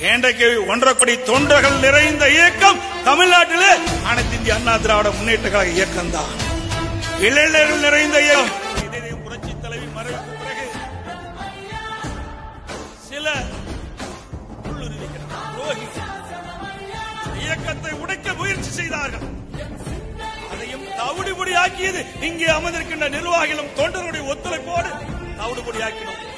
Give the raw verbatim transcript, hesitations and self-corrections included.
இன்றைக்கு ஒன்றரை கோடி தொண்டர்கள் நிறைந்த இயக்கம் தமிழ்நாட்டிலே அனைத்து இந்திய அண்ணா திராவிட முன்னேற்ற கழக இயக்கம் தான். இளைஞர்கள் நிறைந்த இயக்கம். புரட்சி தலைவி மறைவுக்கு பிறகு சில இயக்கத்தை உடைக்க முயற்சி செய்தார்கள். அதையும் தவிடுபொடி ஆக்கியது இங்கே அமர்ந்திருக்கின்ற நிர்வாகிகளும் தொண்டர்களுடைய ஒத்துழைப்போடு தவிடுபொடி ஆக்கினோம்.